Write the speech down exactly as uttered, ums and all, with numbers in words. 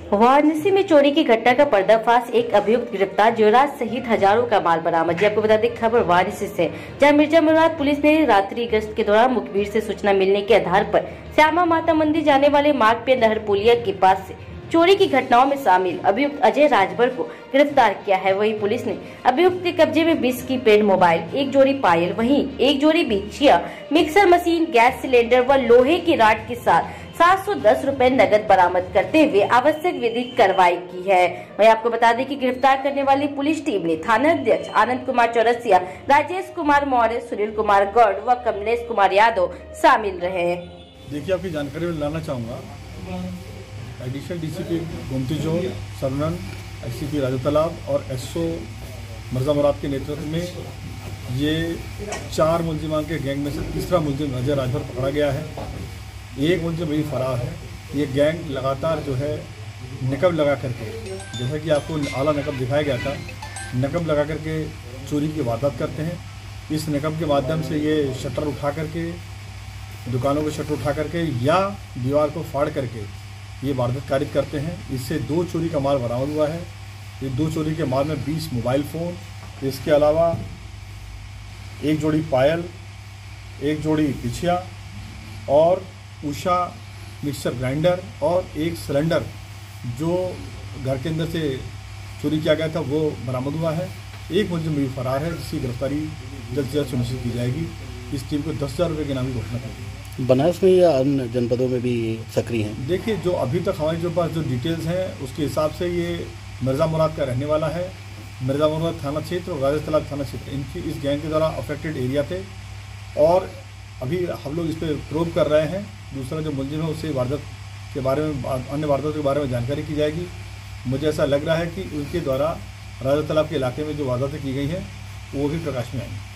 वाराणसी में चोरी की घटना का पर्दाफाश, एक अभियुक्त गिरफ्तार, ज्वेलर्स सहित हजारों का माल बरामद। जी आपको बता दें खबर वाराणसी से, जहां मिर्जा मुराद पुलिस ने रात्रि गश्त के दौरान मुखबिर से सूचना मिलने के आधार पर श्यामा माता मंदिर जाने वाले मार्ग पे नहर पुलिया के पास से चोरी की घटनाओं में शामिल अभियुक्त अजय राजभर को गिरफ्तार किया है। वहीं पुलिस ने अभियुक्त के कब्जे में बीस की पेड मोबाइल, एक जोड़ी पायल, वहीं एक जोड़ी बिछिया, मिक्सर मशीन, गैस सिलेंडर व लोहे की राड के साथ सात सौ दस रुपए नगद बरामद करते हुए आवश्यक विधिक कार्रवाई की है। वहीं आपको बता दें कि गिरफ्तार करने वाली पुलिस टीम में थाना अध्यक्ष आनंद कुमार चौरसिया, राजेश कुमार मौर्य, सुनील कुमार गौड़ व कमलेश कुमार यादव शामिल रहे। देखिए, आपकी जानकारी में लाना चाहूँगा, एडिशनल डीसीपी गोमती जोन, सरनन, एससीपी राजा तालाब और एसओ मिर्जा मुराद के नेतृत्व में ये चार मुलजिमान के गैंग में से तीसरा मुलजिम अजय राजभर पकड़ा गया है। एक मुलजिम अभी फरार है। ये गैंग लगातार जो है नकब लगा करके, जैसा कि आपको आला नकब दिखाया गया था, नकब लगा करके चोरी की वारदात करते हैं। इस नकब के माध्यम से ये शटर उठा करके, दुकानों के शटर उठा करके या दीवार को फाड़ करके ये वारदात कारित करते हैं। इससे दो चोरी का माल बरामद हुआ है। ये दो चोरी के माल में बीस मोबाइल फ़ोन, इसके अलावा एक जोड़ी पायल, एक जोड़ी बिछिया और उषा मिक्सर ग्राइंडर और एक सिलेंडर जो घर के अंदर से चोरी किया गया था वो बरामद हुआ है। एक मुलजिम भी फरार है, जिसकी गिरफ्तारी जल्द से जल्द सुनिश्चित की जाएगी। इस टीम को दस हज़ार रुपये की इनामी घोषणा की। बनारस में या अन्य जनपदों में भी सक्रिय हैं? देखिए, जो अभी तक हमारे जो पास जो डिटेल्स हैं उसके हिसाब से ये मिर्जा मुराद का रहने वाला है। मिर्जा मुराद थाना क्षेत्र और राजा तालाब थाना क्षेत्र, इनकी इस गैंग के द्वारा अफेक्टेड एरिया थे और अभी हम लोग इस पर प्रोब कर रहे हैं। दूसरा जो मुलजिम है उससे वारदात के बारे में, अन्य वारदात के बारे में जानकारी की जाएगी। मुझे ऐसा लग रहा है कि उनके द्वारा राजा तालाब के इलाके में जो वारदातें की गई हैं वो भी प्रकाश में आएंगी।